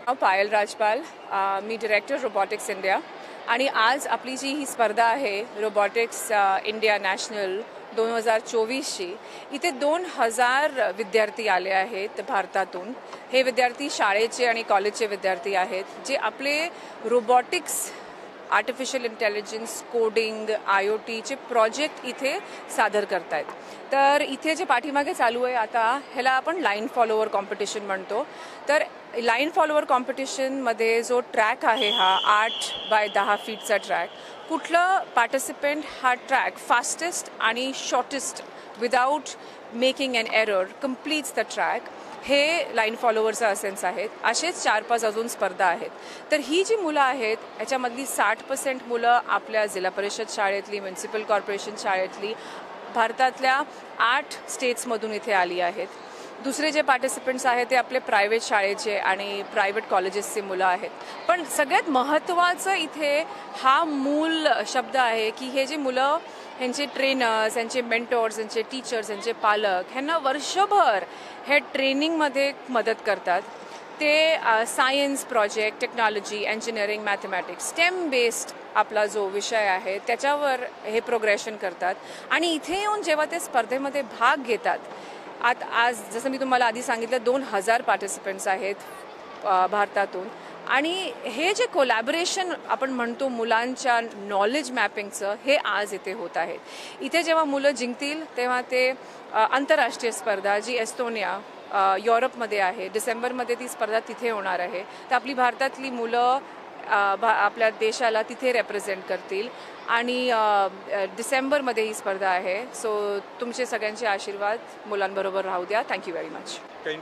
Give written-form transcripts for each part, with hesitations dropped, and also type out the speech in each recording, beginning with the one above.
पायल राजपाल, मी director robotics India आणि आज आपली जी ही स्पर्धा आहे रोबोटिक्स इंडिया नॅशनल 2024ची, इथे 2000 विद्यार्थी आले आहेत भारतातून. हे विद्यार्थी शाळेचे आणि कॉलेजचे विद्यार्थी आहेत जे आपले रोबोटिक्स, आर्टिफिशियल इंटेलिजन्स, कोडिंग, IoTचे प्रोजेक्ट इथे सादर करत आहेत. तर इथे जे पाठीमागे चालू आहे आता ह्याला आपण लाईन फॉलोवर कॉम्पिटिशन म्हणतो. तर लाईन फॉलोवर कॉम्पिटिशनमध्ये जो ट्रॅक आहे हा 8x10 फीटचा ट्रॅक, कुठलं पार्टिसिपेंट हा ट्रॅक फास्टेस्ट आणि shortest without making an error completes the track, हे लाईन फॉलोवरचा असेन्स आहेत. असेच 4-5 अजून स्पर्धा आहेत. तर ही जी मुलं आहेत याच्यामधली 60% मुलं आपल्या जिल्हा परिषद शाळेतली, म्युनिसिपल कॉर्पोरेशन शाळेतली, भारतातल्या 8 स्टेट्समधून इथे आली आहेत. दुसरे जे पार्टिसिपंट्स आहेत ते आपले प्रायव्हेट शाळेचे आणि प्रायव्हेट कॉलेजेसचे मुलं आहेत. पण सगळ्यात महत्त्वाचं इथे हा मूल शब्द आहे की हे जे मुलं, ह्यांचे ट्रेनर्स, यांचे मेंटॉर्स, यांचे टीचर्स, यांचे पालक ह्यांना वर्षभर हे ट्रेनिंगमध्ये मदत करतात. ते science project, technology, engineering, mathematics, STEM based आपला जो विषय आहे त्याच्यावर हे प्रोग्रेशन करतात. आणि इथे येऊन जेव्हा ते स्पर्धेमध्ये भाग घेतात, आज जसं मी तुम्हाला आधी सांगितलं 2000 पार्टिसिपंट्स आहेत भारतातून. आणि हे जे कोलॅबोरेशन आपण म्हणतो मुलांच्या नॉलेज मॅपिंगचं, हे आज इथे होत आहे. इथे जेव्हा मुलं जिंकतील तेव्हा ते आंतरराष्ट्रीय स्पर्धा जी एस्टोनिया युरोपमध्ये आहे, डिसेंबरमध्ये ती स्पर्धा तिथे होणार आहे. तर आपली भारतातली मुलं आपल्या देशाला तिथे रिप्रेझेंट करतील आणि डिसेंबरमध्ये ही स्पर्धा आहे. सो तुमचे सगळ्यांचे आशीर्वाद मुलांबरोबर राहू द्या. Thank you very much.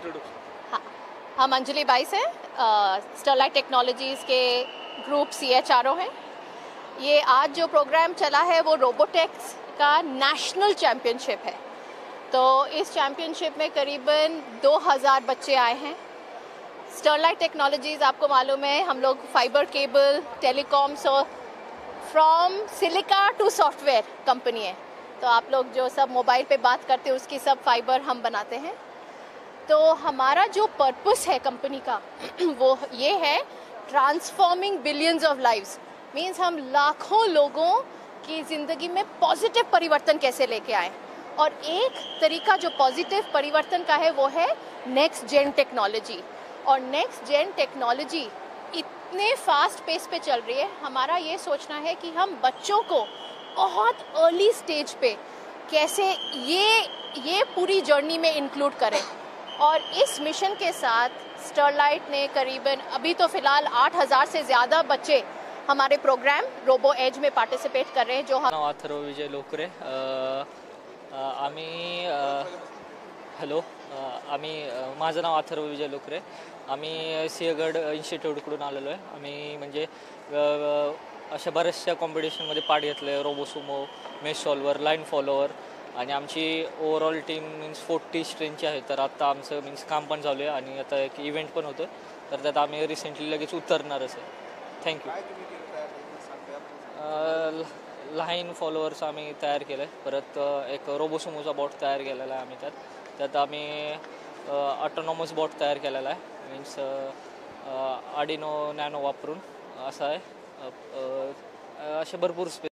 हम अंजलि बाई से स्टरलाइट टेक्नोलॉजीज़ के ग्रुप CHRO हैं. ये आज जो प्रोग्राम चला है वो रोबोटिक्स का नेशनल चैम्पियनशिप है. तो इस चैम्पियनशिप में करीबन 2000 बच्चे आए हैं. स्टरलाइट टेक्नोलॉजीज़ आपको मालूम है हम लोग fibre cable, telecom, so from silica to software company है. तो आप लोग जो सब मोबाइल पे बात करते हैं उसकी सब फाइबर हम बनाते हैं. तो हमारा जो पर्पस है कंपनी का वो ये है transforming billions of lives. Means हम लाखों लोगों की ज़िंदगी में पॉजिटिव परिवर्तन कैसे लेके आए. और एक तरीका जो पॉजिटिव परिवर्तन का है वो है नेक्स्ट जेन टेक्नोलॉजी. और नेक्स्ट जेन टेक्नोलॉजी इतने फास्ट पेस पे चल रही है. हमारा ये सोचना है कि हम बच्चों को बहुत अर्ली स्टेज पे कैसे ये पूरी जर्नी में इंक्लूड करें. और इस मिशन के साथ स्टरलाइट ने करीबन अभी तो फ़िलहाल 8000 से ज़्यादा बच्चे हमारे प्रोग्राम रोबो एज में पार्टिसिपेट कर रहे हैं. जो हम अथर्व विजय लोकरे, आम्ही हॅलो आम्ही माझं नाव अथर्व विजय लोकरे. आम्ही सिंहगड इन्स्टिट्यूटकडून आलेलो आहे. आम्ही म्हणजे अशा बऱ्याचशा कॉम्पिटिशनमध्ये पार्ट घेतलं आहे. Robosumo, maze solver, line follower. आणि आमची ओव्हरऑल टीम मीन्स 40 स्ट्रेंथची आहे. तर आता आमचं मीन्स काम पण चालू आहे आणि आता एक इव्हेंट पण होतं. तर त्यात आम्ही रिसेंटली लगेच उतरणारच आहे. थँक्यू. लाईन फॉलोअर्स आम्ही तयार केलं आहे. परत एक रोबोसुमोचा बॉट तयार केलेला आहे आम्ही. त्यात आम्ही ऑटोनॉमस बॉट तयार केलेला आहे. मीन्स आर्डिनो नॅनो वापरून असा आहे. असे भरपूर